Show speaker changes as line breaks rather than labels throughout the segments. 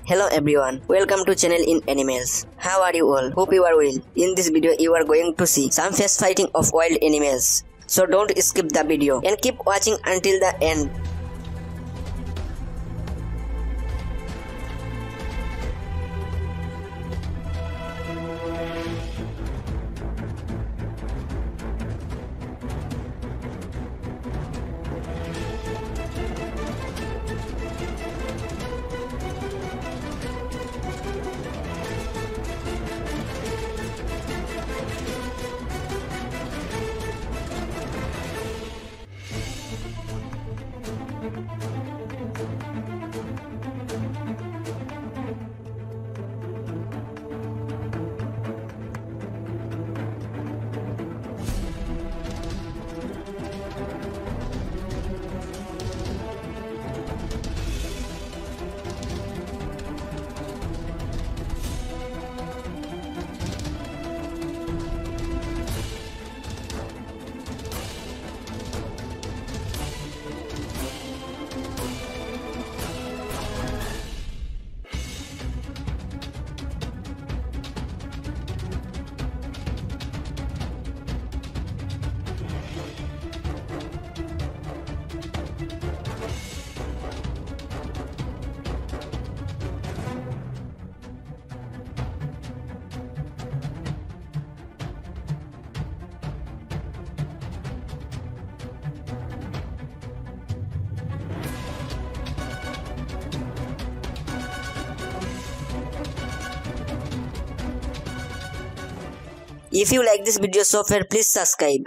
Hello everyone, welcome to channel in animals. How are you all? Hope you are well. In this video you are going to see some fast fighting of wild animals. So don't skip the video and keep watching until the end. If you like this video so far, please subscribe.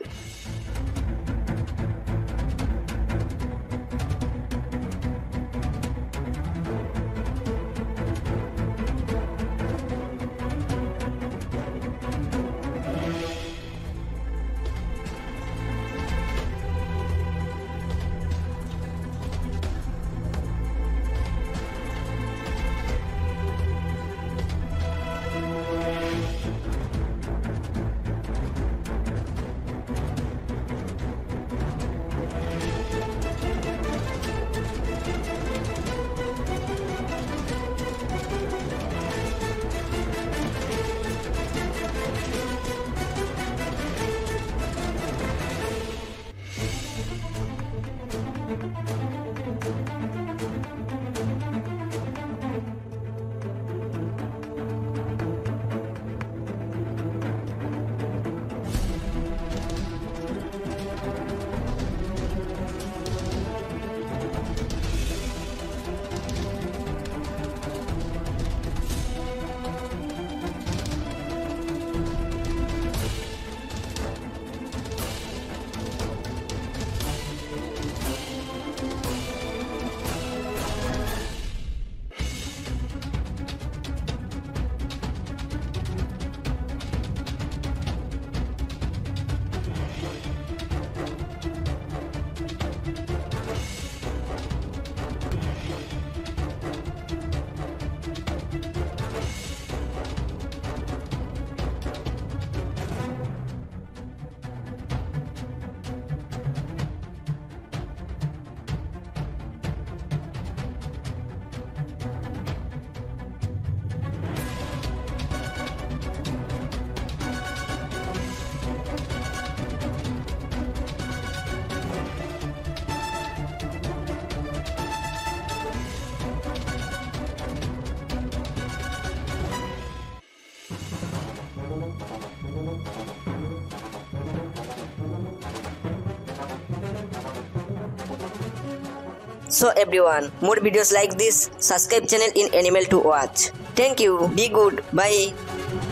So everyone, more videos like this, subscribe channel in animal to watch. Thank you, be good, bye.